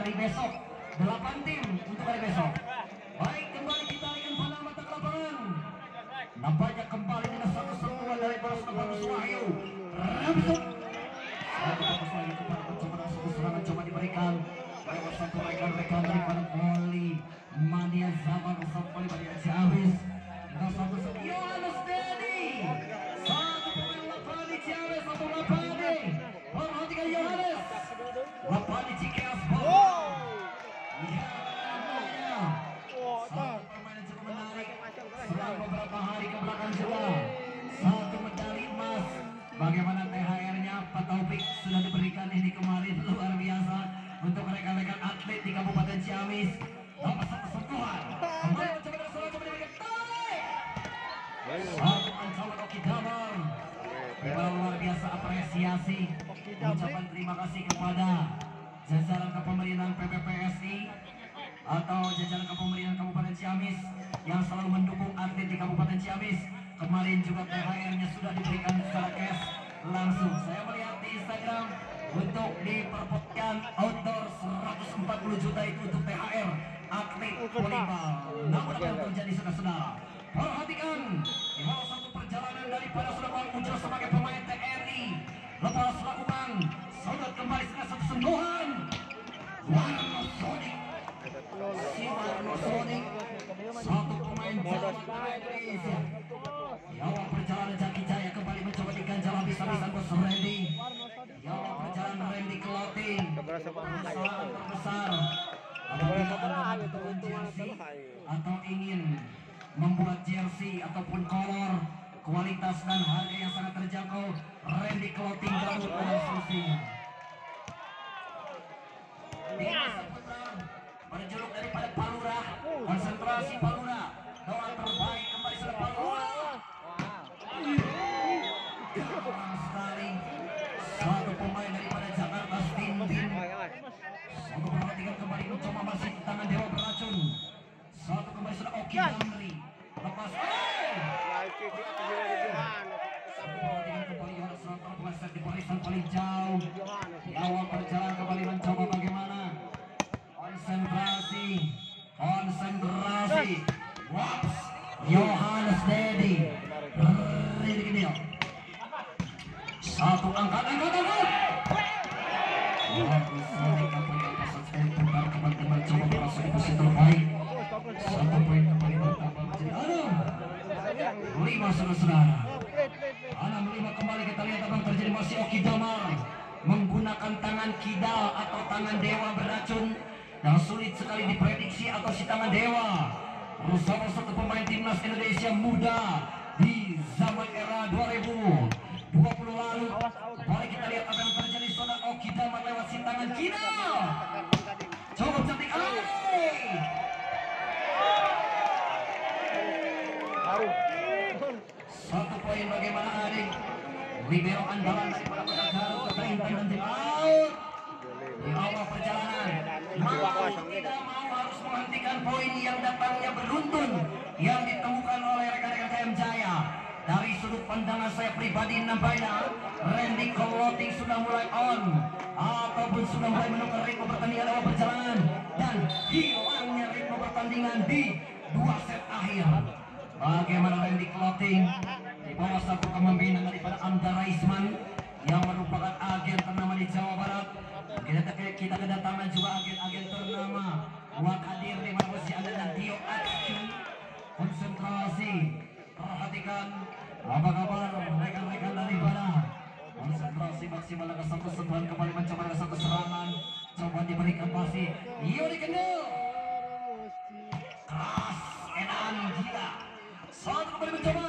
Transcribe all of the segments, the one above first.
hari besok. 8 tim untuk hari besok. Baik, kembali kita alihkan pada mata ke lapangan. Nampaknya kembali dengan satu sentuhan dari bola Bagus Wahyu. Ramsuk. Satu Bagus Wahyu kepada mencoba satu serangan coba diberikan lewat satu rekan-rekan daripada voli Mania Zaman bersama voli Mania Ciamis. Tinggal satu Yohanes Dedi. Satu pemain Lapani Ciamis, satu Lapani. Perhatikan Yohanes. Lapani Cikeas. Satu permainan cukup menarik. Selang beberapa hari ke belakang juga. Satu medali emas. Bagaimana THR-nya Pak Taufik sudah diberikan ini kemarin, luar biasa untuk rekan-rekan atlet di Kabupaten Ciamis. Nomor satu sentuhan. Kembali mencoba dengan coba diberikan tarik. Satu ancaman Oki Damar. Luar biasa apresiasi. Ucapan terima kasih kepada jajaran kepemerintahan PPPSI atau jajaran kepemerintahan Kabupaten Ciamis yang selalu mendukung atlet di Kabupaten Ciamis. Kemarin juga THR-nya sudah diberikan secara cash langsung. Saya melihat di Instagram untuk diperpotkan outdoor 140 juta itu untuk THR atlet volleyball. Namun apa yang terjadi saudara-saudara? Perhatikan di bawah satu perjalanan daripada Sulawang muncul sebagai pemain TNI. Lepas lakukan saudara kembali dengan satu sentuhan. Warno Sonic. Si Warno Sonic, satu pemain Jawa Indonesia. Di awal perjalanan Jaki Jaya kembali mencoba diganjal habis-habisan bos Randy. Di awal perjalanan Randy Clothing terbesar. Apabila Anda membuat jersey atau ingin membuat jersey ataupun kolor kualitas dan harga yang sangat terjangkau, Randy Clothing baru adalah solusinya. Di masa putar berjuluk daripada Palura, konsentrasi Palura, doa terbaik kembali sudah Palura. Sekali satu pemain daripada Jakarta Stintin. Satu perhatikan kembali mencoba masih di tangan Dewa Beracun. Satu kembali sudah Oki Damri. Lepas perhatikan kembali Yohanes Rantor meleset di barisan paling jauh. Di awal perjalanan kembali mencoba bagaimana konsentrasi. Waps Yohanes Dedi. Ini satu angkat. Bagus sekali kembali pasang sekali putar kembali mencoba berhasil di posisi terbaik. Satu poin kembali bertambah menjadi 6. Saudara-saudara. 6-5 kembali kita lihat apa yang terjadi. Masih Oki Damar menggunakan tangan kidal atau tangan dewa beracun yang sulit sekali diprediksi atau si tangan dewa. Bersama satu pemain timnas Indonesia muda di zaman era 2020 lalu. Mari kita lihat apa yang terjadi. Saudara Oki Damar lewat si tangan kidal. Coba cantik satu poin bagaimana adik. Libero andalan daripada Penegara Kota dan tim out. Di awal perjalanan mau tidak mau harus menghentikan poin yang datangnya beruntun yang ditemukan oleh rekan-rekan KM Jaya. Dari sudut pandangan saya pribadi nampaknya Randy Clothing sudah mulai on ataupun sudah mulai menukar ritme pertandingan awal perjalanan dan hilangnya ritme pertandingan di 2 set akhir. Bagaimana Randy Clothing di bawah satu kepemimpinan daripada Amda Raisman yang merupakan agen ternama di Jawa Barat. Kita kedatangan juga agen-agen ternama Wakadir di mana posisi Anda dan Dio Atski. Konsentrasi, perhatikan apa kabar rekan-rekan daripada konsentrasi maksimal ke satu sentuhan kembali mencoba ke satu serangan. Coba diberikan pasti Yuri Kendall keras edan gila. Satu kembali mencoba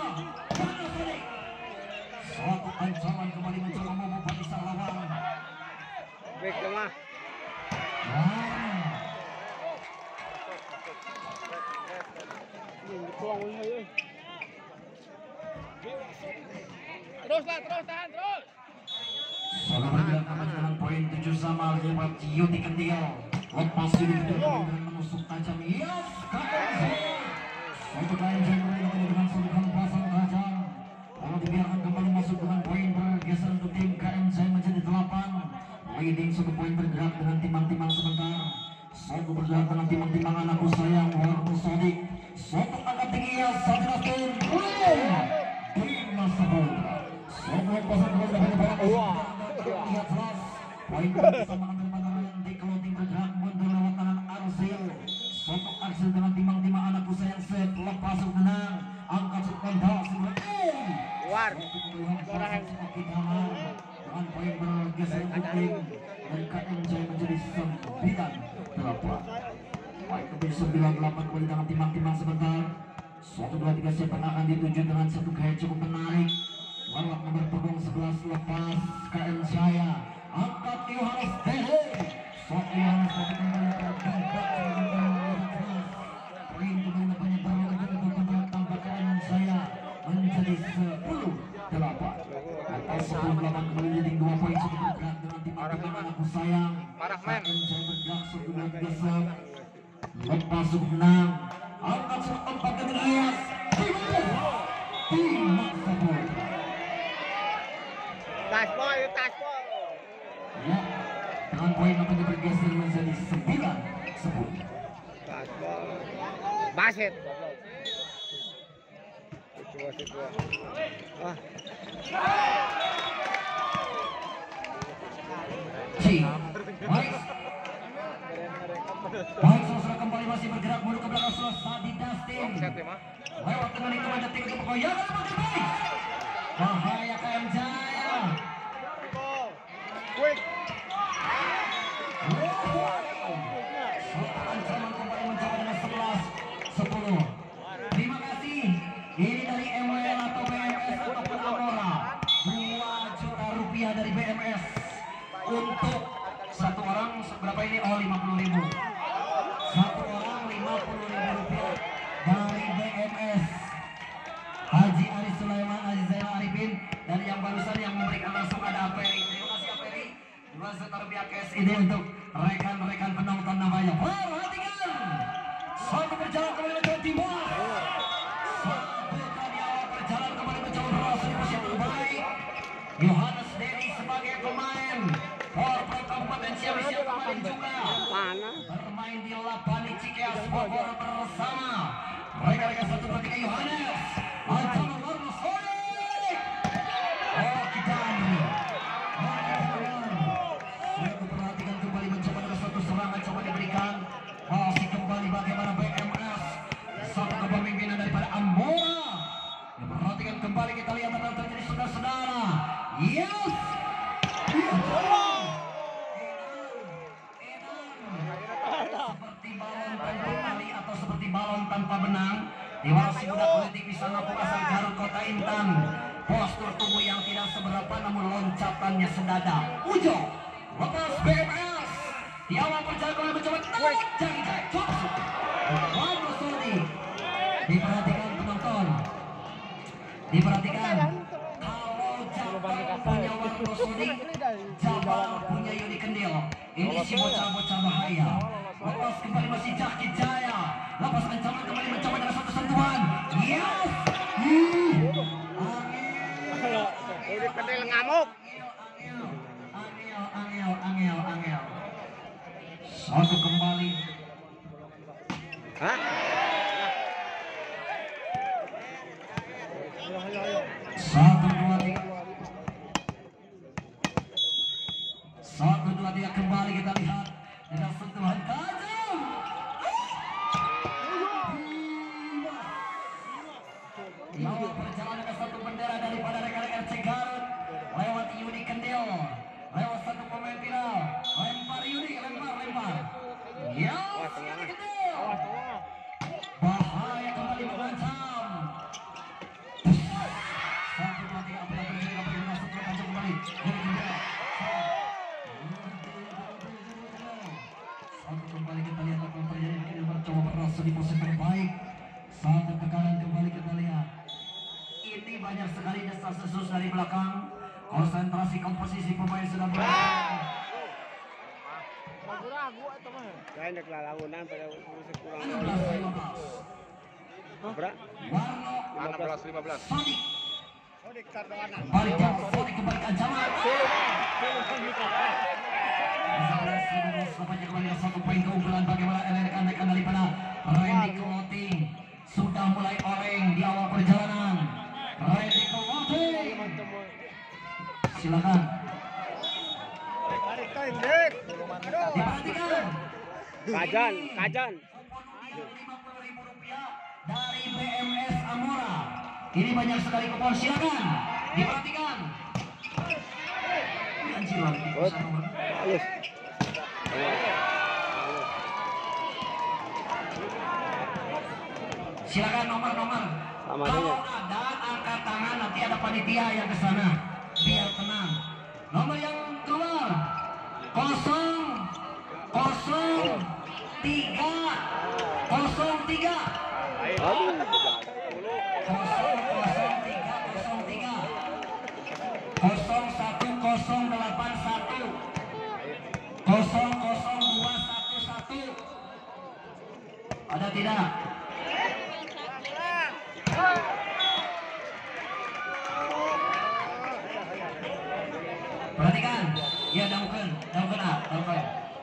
suatu ancaman kembali mencoba membuat sang lawan. Baik lemah. Terus tahan terus. Saudara berjalan dengan poin 7 sama lewat Yudi Kendil. Lepas Yudi Kendil kemudian menusuk tajam. Yes, KMZ. Satu KMZ kembali dengan serangan pasang tajam. Kalau dibiarkan kembali masuk dengan poin bergeser untuk tim KMZ menjadi 8. Leading 1 poin bergerak dengan timang-timang sebentar. Sogo berjalan dengan timang-timang anakku sayang Warno Sodik. Sogo angkat tingginya satu nasib. Timnas Saboda. Sogo pasang gol dari depan. Lihat jelas. Poin bersama dengan di clothing bergerak mundur lewat tangan Arsil. Sogo Arsil dengan timang-timang anakku sayang set lepas menang. Angkat sekondal sebelah. Luar. Dengan poin bergeser kuning dan KMJ menjadi 9-8. Poin ke 9-8 kembali dengan timang-timang sebentar. 1-2-3 siapa akan dituju dengan satu gaya cukup menarik. Walak nomor punggung 11 lepas KM Jaya. Angkat Yohanes Dede. Yohanes Dede kembali ke poin kembali banyak berlaku tanpa KM Jaya menjadi 10-8. Sebelum 8 kembali leading 2 poin cukup bergerak dengan timang-timang anakku sayang. KM Jaya bergerak 1-2-3 lepas cukup menang. Angkat sempat ke Elias. Timnas Saboda. Taspol. Ya, dengan poin namanya bergeser menjadi 9-10. Taspol. Baset. Ah. Baik, saudara kembali masih bergerak mundur ke belakang selesai di Dustin. Lewat tengah itu mendetik untuk goyangan baik. Bahaya KM Jaya. Ancaman kembali mencoba dengan 11-10. Terima kasih. Ini dari MWL atau BMS ataupun Amora. 2 juta rupiah dari BMS untuk satu orang berapa ini? Oh, 50.000. Satu orang 50.000 rupiah dari BMS. Haji Ari Sulaiman, Haji Zainal Arifin, dan yang barusan yang memberikan langsung ada Aperi. Terima kasih Aperi. 2 juta rupiah cash ini untuk rekan-rekan penonton namanya. Perhatikan. Satu berjalan kembali mencoba timur. Satu tadi awal berjalan kembali mencoba berhasil positif baik. Yohanes Dedi sebagai pemain Porpro Kabupaten Ciamis yang kemarin juga bermain di Lapani Cikeas Bogor bersama rekan-rekan satu bertiga Yohanes. Ancaman Warno Sodik. Oh, kita perhatikan kembali mencoba dengan satu serangan coba diberikan. Masih kembali bagaimana BMS. Satu kepemimpinan daripada Amora. Perhatikan kembali kita lihat apa yang terjadi saudara-saudara. Yes. Seperti balon tanpa tali atau seperti balon tanpa benang. Diwasi muda politik di sana asal Garut Kota Intan. Postur tubuh yang tidak seberapa namun loncatannya sedada. Ujo lepas BMS. Di awal perjalanan mencoba jangan cocok. Warno Sodik. Diperhatikan penonton. Diperhatikan. Jabal punya Warno Sodik, Jabal punya Yudi Kendil. Ini si bocah-bocah bahaya. Lepas kembali masih Jaki Jaya. Lepas ancaman kembali mencoba dengan satu sentuhan. Yes. Yudi Kendil ngamuk. Angel. Satu kembali. Hah? Satu dua tiga. 1-2-3 kembali kita lihat dengan sentuhan tajam. Di awal perjalanan ada satu bendera daripada rekan-rekan Garut lewat Yudi Kendil, lewat satu pemain final. Lempar Yudi, lempar. Ya, Yudi Kendil. Bahaya kembali mengancam. 1-2-3 apa yang terjadi? Apa yang masuk ke tajam kembali? Yudi Kendil. Kembali kita lihat apa yang terjadi. Ini mencoba berasa di posisi terbaik. Satu tekanan kembali kita lihat. Ini banyak sekali desas-desus dari belakang. Konsentrasi komposisi pemain sudah berubah. Saya nak lawanan pada kurang. 16-15. Warno 16-15. Sodik. Kembali Sodik kembali ke ancaman. 11-15 kembali satu poin keunggulan bagi Perhatikan. Kajan, kajan. Rp50.000 dari BMS Amora. Ini banyak sekali kupon, silakan diperhatikan. Anjir lagi bisa nomor. Halus. Silakan nomor-nomor. Sama Kalau aja. ada angkat tangan nanti ada panitia yang ke sana. Biar tenang. Nomor yang keluar 00303 Aduh. 01081 ada tidak? Perhatikan, ya daukan ah, daukan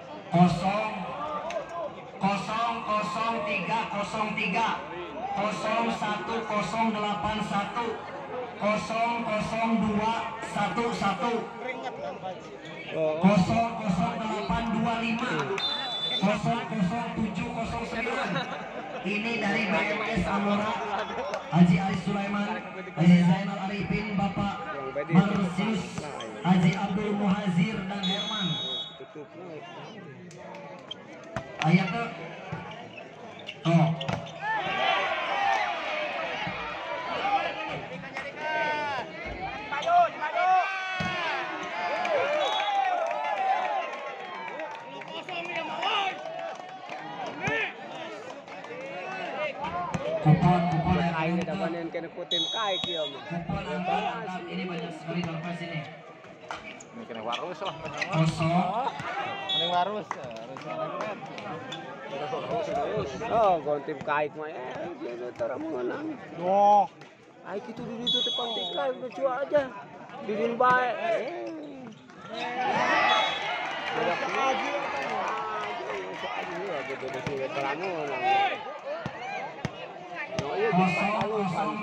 00809. Ini dari BMS Amora, Haji Aris Sulaiman, Haji Zainal Arifin, Bapak Marsius, Haji Abdul Muhazir dan Herman. Ayat tuh. Oh. Kupon yang Kain untuk dapanin kena kutim kait dia mah. kupon angkat ini banyak sekali terpas ini. Ini kena warus lah. Kosong. Kena warus. Harus kan. Oh, gontim kait mah ya, dia tara menang. Duh. Ai kitu di ditu teh pantik kait udah cua aja. Didin bae. Ada lagi. Aja beda sih teramu menang. Oh iya, Kosong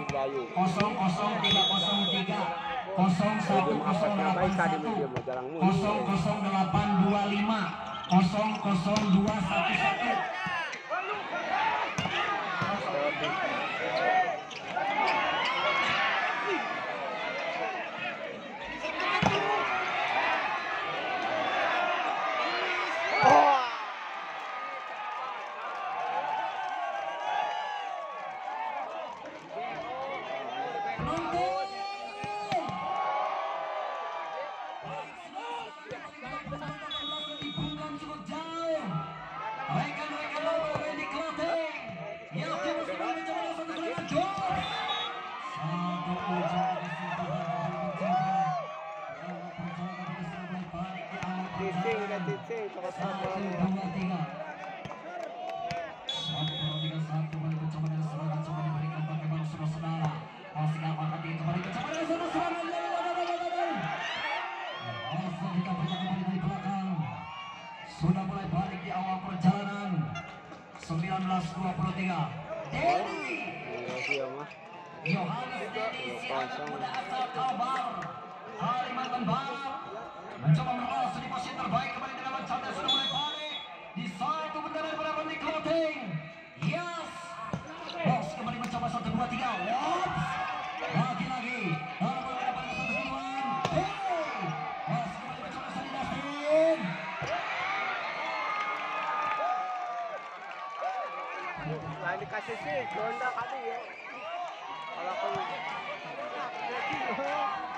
1923. Dedi Yohanes Dedi, si anak muda asal Kalbar, Kalimantan Barat, mencoba meras di posisi terbaik kembali dengan lancarnya sudah mulai balik di satu bendera berapa di clothing. Yes, Bos kembali mencoba 1 2 3. What? Lagi-lagi dalam beberapa pada satu sentuhan. Hey, Bos kembali mencoba Sandi Dastin. Nah, dikasih sih, Honda kali ya. Kalau aku